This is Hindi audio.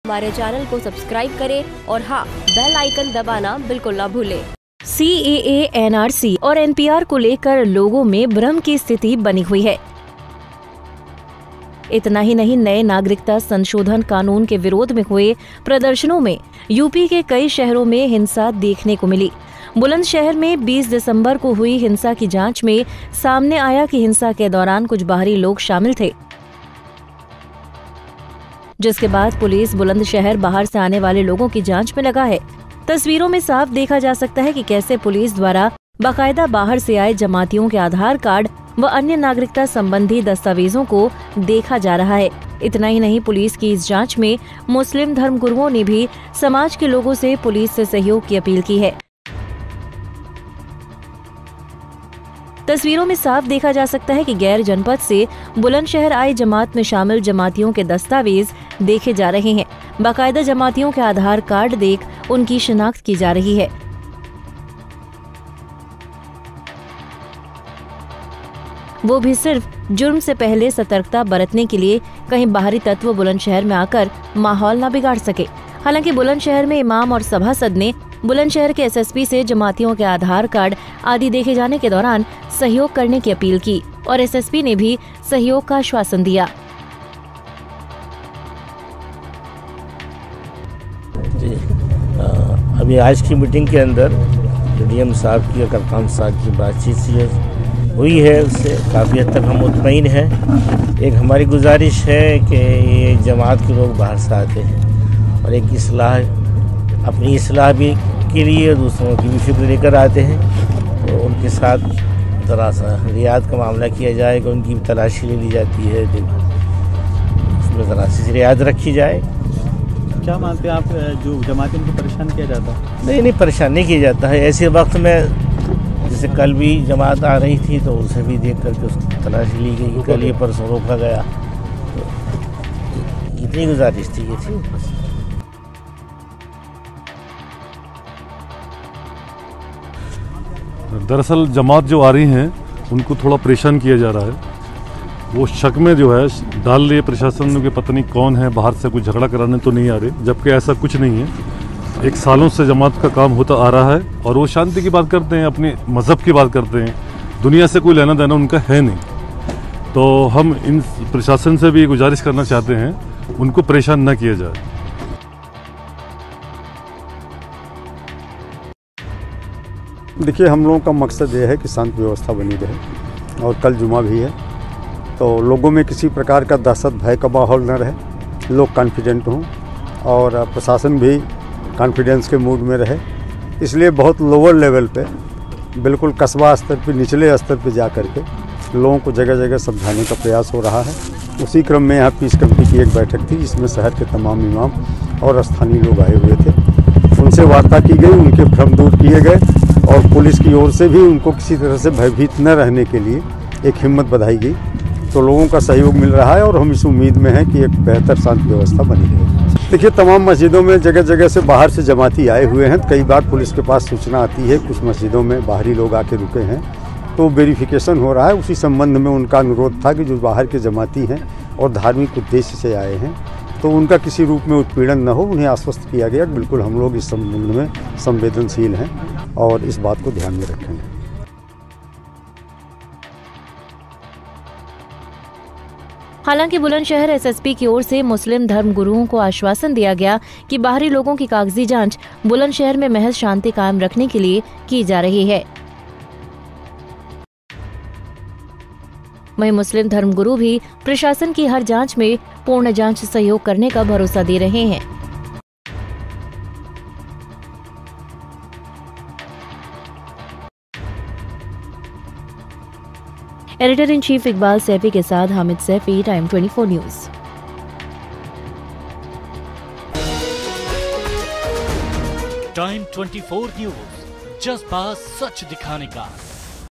हमारे चैनल को सब्सक्राइब करें और हाँ, बेल आइकन दबाना बिल्कुल ना भूलें। CAA, NRC और NPR को लेकर लोगों में भ्रम की स्थिति बनी हुई है। इतना ही नहीं, नए नागरिकता संशोधन कानून के विरोध में हुए प्रदर्शनों में यूपी के कई शहरों में हिंसा देखने को मिली। बुलंदशहर में 20 दिसंबर को हुई हिंसा की जांच में सामने आया कि हिंसा के दौरान कुछ बाहरी लोग शामिल थे, जिसके बाद पुलिस बुलंदशहर बाहर से आने वाले लोगों की जांच में लगा है। तस्वीरों में साफ देखा जा सकता है कि कैसे पुलिस द्वारा बाकायदा बाहर से आए जमातियों के आधार कार्ड व अन्य नागरिकता संबंधी दस्तावेजों को देखा जा रहा है। इतना ही नहीं, पुलिस की इस जांच में मुस्लिम धर्मगुरुओं ने भी समाज के लोगों से पुलिस से सहयोग की अपील की है। तस्वीरों में साफ देखा जा सकता है कि गैर जनपद से बुलंदशहर आए जमात में शामिल जमातियों के दस्तावेज देखे जा रहे हैं। बाकायदा जमातियों के आधार कार्ड देख उनकी शिनाख्त की जा रही है। वो भी सिर्फ जुर्म से पहले सतर्कता बरतने के लिए कहीं बाहरी तत्व बुलंदशहर में आकर माहौल न बिगाड़ सके। हालांकि बुलंदशहर में इमाम और सभासद ने बुलंदशहर के SSP से जमातियों के आधार कार्ड आदि देखे जाने के दौरान सहयोग करने की अपील की और SSP ने भी सहयोग का आश्वासन दिया। अभी आज की मीटिंग के अंदर DM साहब की और कप्तान साहब की बातचीत हुई है, उससे काफ़ी हद तक हम मुतमईन हैं। एक हमारी गुजारिश है कि ये जमात के लोग बाहर से आते हैं और एक अपनी इस्लाह भी के लिए दूसरों की भी फिक्र लेकर आते हैं, तो उनके साथ ज़रा सा रियायत का मामला किया जाएगा। उनकी भी तलाशी ले ली जाती है, उसमें ज़रा सी रियायत रखी जाए। क्या मानते हैं आप, जो जमाती उनको परेशान किया जाता है? नहीं, परेशान नहीं किया जाता है। ऐसे वक्त में जैसे कल भी जमात आ रही थी तो उसे भी देख करके उसकी तलाशी ली गई, कल ये परसों रोका गया, तो इतनी गुजारिश थी। ये थी दरअसल जमात जो आ रही हैं उनको थोड़ा परेशान किया जा रहा है। वो शक में जो है डाल लिए प्रशासन के, पता नहीं कौन है, बाहर से कुछ झगड़ा कराने तो नहीं आ रहे, जबकि ऐसा कुछ नहीं है। एक सालों से जमात का काम होता आ रहा है और वो शांति की बात करते हैं, अपने मज़हब की बात करते हैं, दुनिया से कोई लेना देना उनका है नहीं। तो हम इन प्रशासन से भी गुजारिश करना चाहते हैं उनको परेशान न किया जाए। देखिए, हम लोगों का मकसद ये है कि शांति व्यवस्था बनी रहे और कल जुमा भी है, तो लोगों में किसी प्रकार का दहशत भय का माहौल न रहे, लोग कॉन्फिडेंट हों और प्रशासन भी कॉन्फिडेंस के मूड में रहे। इसलिए बहुत लोअर लेवल पे, बिल्कुल कस्बा स्तर पे, निचले स्तर पे जा कर के लोगों को जगह जगह समझाने का प्रयास हो रहा है। उसी क्रम में यहाँ पीस कमेटी की एक बैठक थी, जिसमें शहर के तमाम इमाम और स्थानीय लोग आए हुए थे। उनसे वार्ता की गई, उनके भ्रम दूर किए गए और पुलिस की ओर से भी उनको किसी तरह से भयभीत न रहने के लिए एक हिम्मत बढ़ाई गई। तो लोगों का सहयोग मिल रहा है और हम इस उम्मीद में हैं कि एक बेहतर शांति व्यवस्था बनी रहेगी। देखिए, तमाम मस्जिदों में जगह जगह से बाहर से जमाती आए हुए हैं। कई बार पुलिस के पास सूचना आती है कुछ मस्जिदों में बाहरी लोग आके रुके हैं, तो वेरिफिकेशन हो रहा है। उसी संबंध में उनका अनुरोध था कि जो बाहर के जमाती हैं और धार्मिक उद्देश्य से आए हैं, तो उनका किसी रूप में उत्पीड़न न हो, उन्हें आश्वस्त किया गया। बिल्कुल हम लोग इस संबंध में संवेदनशील हैं और इस बात को ध्यान में रखेंगे। हालांकि बुलंदशहर SSP की ओर से मुस्लिम धर्मगुरुओं को आश्वासन दिया गया कि बाहरी लोगों की कागजी जांच बुलंदशहर में महज शांति कायम रखने के लिए की जा रही है। वहीं मुस्लिम धर्मगुरु भी प्रशासन की हर जांच में पूर्ण जांच सहयोग करने का भरोसा दे रहे हैं। Editor in chief Iqbal Saifi के साथ Hamid Saifi, time 24 news. Time 24 news, जज्बा सच दिखाने का।